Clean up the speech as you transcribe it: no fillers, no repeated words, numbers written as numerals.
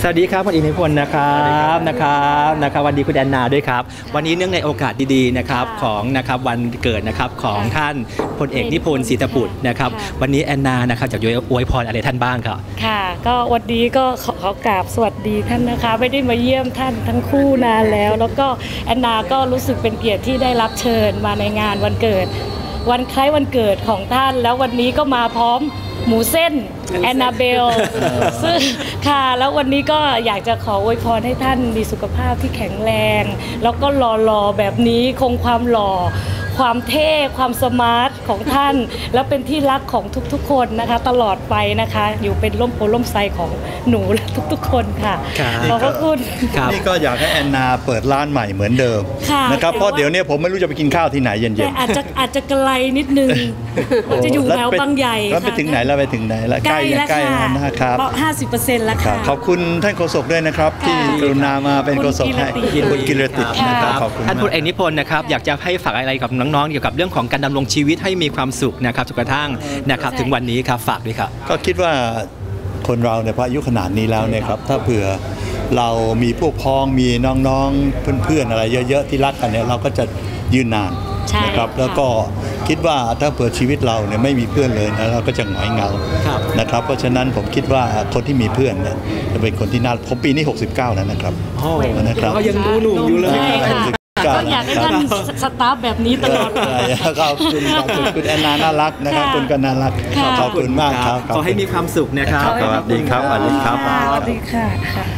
สวัสดีครับคุณอิทธิพลนะครับวันดีคุณแอนนาด้วยครับวันนี้เนื่องในโอกาสดีๆนะครับของนะครับวันเกิดนะครับของท่านพลเอกนิพนธ์ศรีตบุตรนะครับวันนี้แอนนานะครับจะอวยพรอะไรท่านบ้างครับค่ะก็วันนี้ก็ขอกราบสวัสดีท่านนะคะไม่ได้มาเยี่ยมท่านทั้งคู่นานแล้วก็แอนนาก็รู้สึกเป็นเกียรติที่ได้รับเชิญมาในงานวันเกิดวันคล้ายวันเกิดของท่านแล้ววันนี้ก็มาพร้อมหมูเส้นแอนนาเบลซึ่งค่ะแล้ววันนี้ก็อยากจะขออวยพรให้ท่านมีสุขภาพที่แข็งแรงแล้วก็หล่อๆแบบนี้คงความหล่อความเท่ความสมาร์ทของท่านแล้วเป็นที่รักของทุกๆคนนะคะตลอดไปนะคะอยู่เป็นร่มโพล่มไทรของหนูและทุกๆคนค่ะขอบพระคุณนี่ก็อยากให้แอนนาเปิดร้านใหม่เหมือนเดิมนะครับเพราะเดี๋ยวนี้ผมไม่รู้จะไปกินข้าวที่ไหนเย็นๆอาจจะไกลนิดนึงจะอยู่แถวบางใหญ่แล้วไปถึงไหนแล้วใกล้แล้วนะครับ 50%แล้วค่ะขอบคุณท่านโฆษกด้วยนะครับที่กรุณามาเป็นโฆษกให้คุณกิรตินะครับขอบคุณท่านพลเอกนิพนธ์นะครับอยากจะให้ฝากอะไรกับน้องๆเกี่ยวกับเรื่องของการดำรงชีวิตให้มีความสุขนะครับจนกระทั่งนะครับถึงวันนี้ครับฝากด้วยครับก็คิดว่าคนเราในอายุขนาดนี้แล้วเนี่ยครับถ้าเผื่อเรามีพวกพ้องมีน้องๆเพื่อนๆอะไรเยอะๆที่รักกันเนี่ยเราก็จะยืนนานนะครับแล้วก็คิดว่าถ้าเผื่อชีวิตเราเนี่ยไม่มีเพื่อนเลยนะเราก็จะหงอยเหงานะครับเพราะฉะนั้นผมคิดว่าคนที่มีเพื่อนเนี่ยจะเป็นคนที่น่าผมปีนี้69แล้วนะครับก็ยังดูหนุ่มอยู่เลยก็อยากให้ท่านสตาฟแบบนี้ตลอดไปขอบคุณแอนนาน่ารักนะครับคุณก็น่ารักขอบคุณมากครับขอให้มีความสุขนะครับสวัสดีครับสวัสดีค่ะ